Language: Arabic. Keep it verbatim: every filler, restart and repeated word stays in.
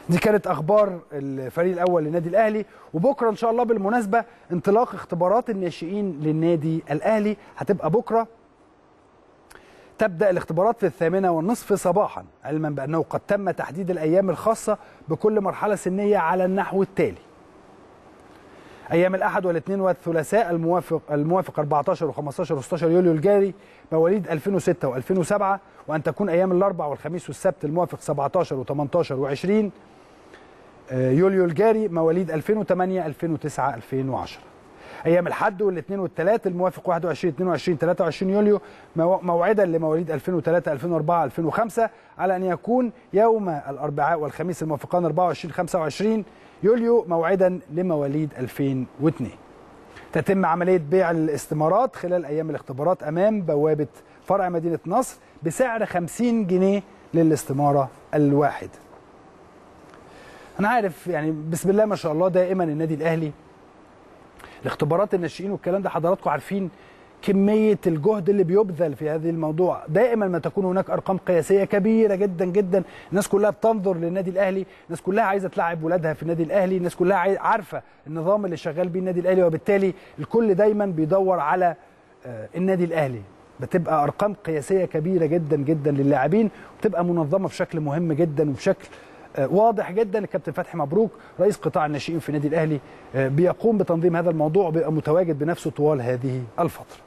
دي كانت اخبار الفريق الاول للنادي الاهلي. وبكره ان شاء الله بالمناسبه انطلاق اختبارات الناشئين للنادي الاهلي هتبقى بكره. تبدا الاختبارات في الثامنه والنصف صباحا، علما بانه قد تم تحديد الايام الخاصه بكل مرحله سنيه على النحو التالي: ايام الاحد والاثنين والثلاثاء الموافق الموافق أربعتاشر وخمستاشر وستاشر يوليو الجاري مواليد ألفين وستة وألفين وسبعة، وان تكون ايام الاربعاء والخميس والسبت الموافق سبعتاشر وتمنتاشر وعشرين يوليو الجاري مواليد ألفين وثمانية ألفين وتسعة ألفين وعشرة. ايام الحد والاثنين والثلاث الموافق واحد وعشرين اثنين وعشرين ثلاثة وعشرين يوليو موعدا لمواليد ألفين وثلاثة ألفين وأربعة ألفين وخمسة، على ان يكون يوم الاربعاء والخميس الموافقان أربعة وعشرين خمسة وعشرين يوليو موعدا لمواليد ألفين واثنين. تتم عمليه بيع الاستمارات خلال ايام الاختبارات امام بوابه فرع مدينه نصر بسعر خمسين جنيه للاستماره الواحده. انا عارف يعني بسم الله ما شاء الله دائما النادي الاهلي الاختبارات الناشئين والكلام ده حضراتكم عارفين كميه الجهد اللي بيبذل في هذه الموضوع. دائما ما تكون هناك ارقام قياسيه كبيره جدا جدا، الناس كلها بتنظر للنادي الاهلي، الناس كلها عايزه تلعب ولادها في النادي الاهلي، الناس كلها عارفه النظام اللي شغال بيه النادي الاهلي، وبالتالي الكل دايما بيدور على النادي الاهلي. بتبقى ارقام قياسيه كبيره جدا جدا للاعبين، وبتبقى منظمه بشكل مهم جدا وبشكل واضح جدا. الكابتن فتحي مبروك رئيس قطاع الناشئين في النادي الاهلي بيقوم بتنظيم هذا الموضوع وبيبقى متواجد بنفسه طوال هذه الفتره.